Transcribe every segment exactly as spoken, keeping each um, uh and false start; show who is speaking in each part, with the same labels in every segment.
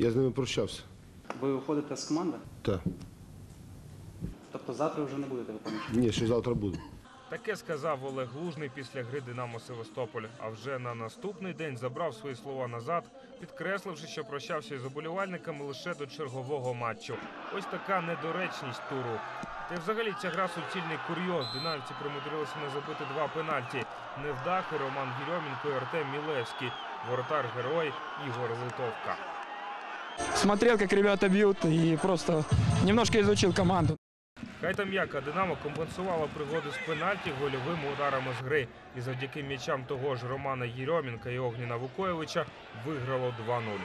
Speaker 1: Я з ними прощався.
Speaker 2: Ви виходите з команди?
Speaker 1: Так.
Speaker 2: Тобто завтра вже не будете виконувати?
Speaker 1: Ні, ще завтра буду.
Speaker 3: Таке сказав Олег Лужний після гри «Динамо Севастополь». А вже на наступний день забрав свої слова назад, підкресливши, що прощався із уболівальниками лише до чергового матчу. Ось така недоречність туру. Та й взагалі ця гра – суцільний курйоз. Динамівці примудрилися не забити два пенальті. Невдахи Роман Єрьомінко і Артем Мілевський. Воротар-герой Ігор Литовка.
Speaker 4: Смотрел, как ребята бьют, и просто немножко изучил команду.
Speaker 3: Хай там як, а «Динамо» компенсувала пригоду з пенальті гольовими ударами з гри. І завдяки м'ячам того ж Романа Єрьомінка і Огніна Вукоєвича виграло два нуль.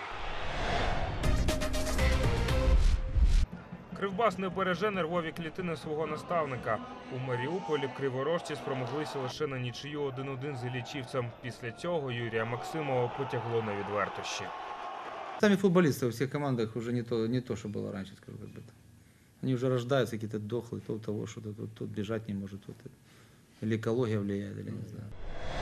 Speaker 3: Кривбас не береже нервові клітини свого наставника. У Маріуполі криворожці спромоглися лише на нічию один один з іллічівцем. Після цього Юрія Максимова потягло на відвертощі.
Speaker 5: Сами футболисты во всех командах уже не то, не то, что было раньше, скажу как бы. Они уже рождаются какие-то дохлые, то у того что-то, тут, тут бежать не может, тут или экология влияет, или не знаю.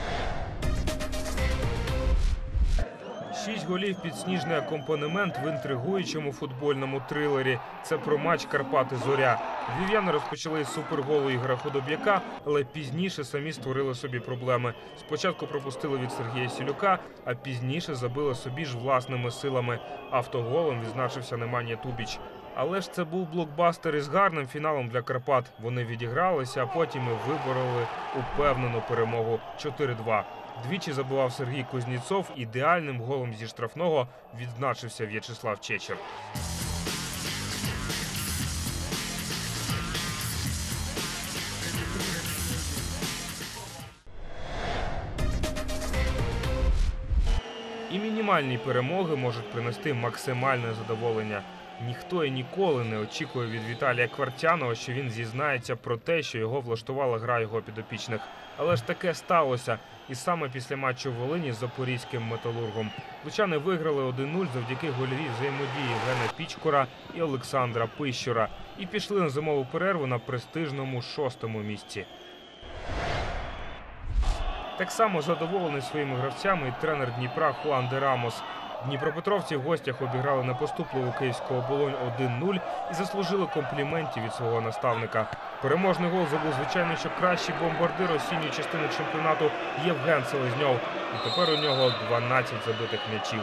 Speaker 3: Шість голів під сніжний акомпанемент в інтригуючому футбольному трилері. Це про матч Карпати-Зоря. Львів'яни розпочали із суперголу Ігоря Худоб'яка, але пізніше самі створили собі проблеми. Спочатку пропустили від Сергія Сілюка, а пізніше забили собі ж власними силами. Автоголом відзначився Неманія Тубіч. Але ж це був блокбастер із гарним фіналом для Карпат. Вони відігралися, а потім і вибороли упевнену перемогу чотири два. Двічі забивав Сергій Кузнєцов, ідеальним голом зі штрафного відзначився В'ячеслав Чечер. І мінімальні перемоги можуть принести максимальне задоволення. Ніхто і ніколи не очікує від Віталія Квартянова, що він зізнається про те, що його влаштувала гра його підопічних. Але ж таке сталося. І саме після матчу в Волині з запорізьким «Металургом». Лучани виграли один нуль завдяки гольовій взаємодії Євгена Пічкора і Олександра Пищура. І пішли на зимову перерву на престижному шостому місці. Так само задоволений своїми гравцями і тренер Дніпра Хуан де Рамос. Дніпропетровці в гостях обіграли непоступливу київську «Оболонь» один нуль і заслужили компліментів від свого наставника. Переможний гол забув, звичайно, що кращий бомбардир осінньої частини чемпіонату Євген Селезньов. І тепер у нього дванадцять забитих м'ячів.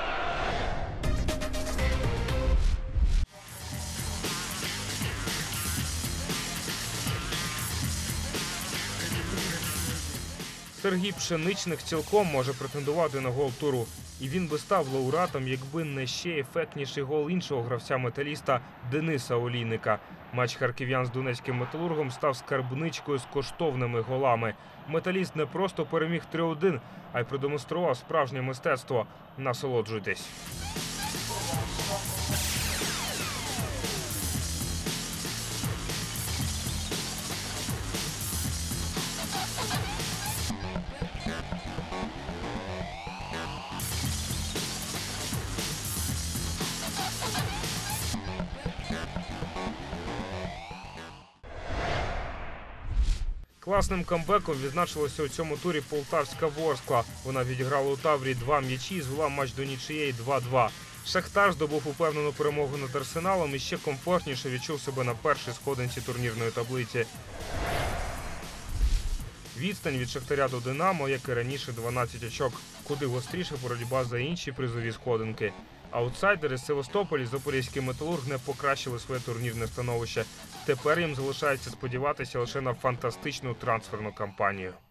Speaker 3: Сергій Пшеничник цілком може претендувати на гол туру. І він би став лауреатом, якби не ще ефектніший гол іншого гравця-металіста Дениса Олійника. Матч харків'ян з донецьким «Металургом» став скарбничкою з коштовними голами. Металіст не просто переміг три один, а й продемонстрував справжнє мистецтво. Насолоджуйтесь. Класним камбеком відзначилася у цьому турі полтавська «Ворскла». Вона відіграла у Таврії два м'ячі і звела матч до нічиєї два два. Шахтар здобув упевнену перемогу над Арсеналом і ще комфортніше відчув себе на першій сходинці турнірної таблиці. Відстань від Шахтаря до «Динамо», як і раніше, дванадцять очок. Куди гостріша боротьба за інші призові сходинки. Аутсайдери з Севастополя і запорізький «Металург» не покращили своє турнірне становище. Тепер їм залишається сподіватися лише на фантастичну трансферну кампанію.